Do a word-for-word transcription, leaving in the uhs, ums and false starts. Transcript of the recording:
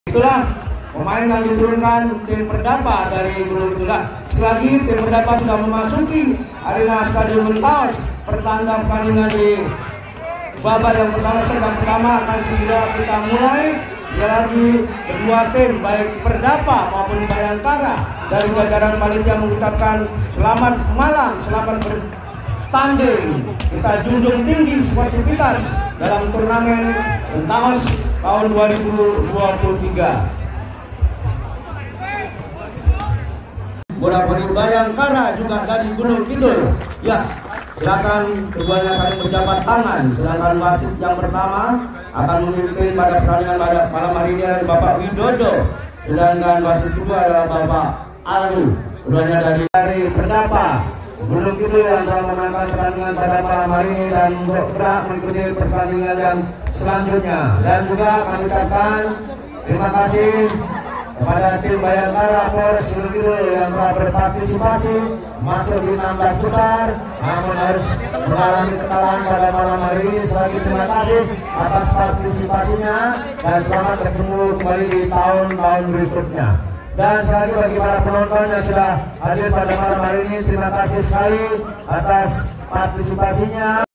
Itulah pemain yang diturunkan tim Perdapa dari Gunung Kidul. Selagi tim Perdapa sudah memasuki arena Stadion Mentaos, pertanda pertandingan di babak yang pertama sedang pertama akan segera kita mulai. Sekali lagi kedua tim baik Perdapa maupun Bayangkara dari jajaran panitia mengucapkan selamat malam, selamat bertanding. Kita junjung tinggi sportivitas dalam turnamen Mentaos tahun dua ribu dua puluh tiga. Bola-bola Bayangkara juga dari Gunung Kidul. Ya, silakan keduanya saling berjabat tangan. Silakan wasit yang pertama akan memimpin pada pertandingan pada malam hari ini adalah Bapak Widodo. Sedangkan wasit kedua adalah Bapak Aldu. Keduanya dari dari Perdapa Gunung Kidul yang telah memenangkan pertandingan pada malam hari ini dan bergerak mengikuti pertandingan yang selanjutnya. Dan juga kami ucapkan terima kasih kepada tim Bayangkara Polres Gunung Kidul yang telah berpartisipasi masuk di enam belas besar, namun harus mengalami kekalahan pada malam hari ini. Sekali lagi terima kasih atas partisipasinya dan selamat bertemu kembali di tahun-tahun berikutnya. Dan sekali lagi bagi para penonton yang sudah hadir pada malam hari ini, terima kasih sekali atas partisipasinya.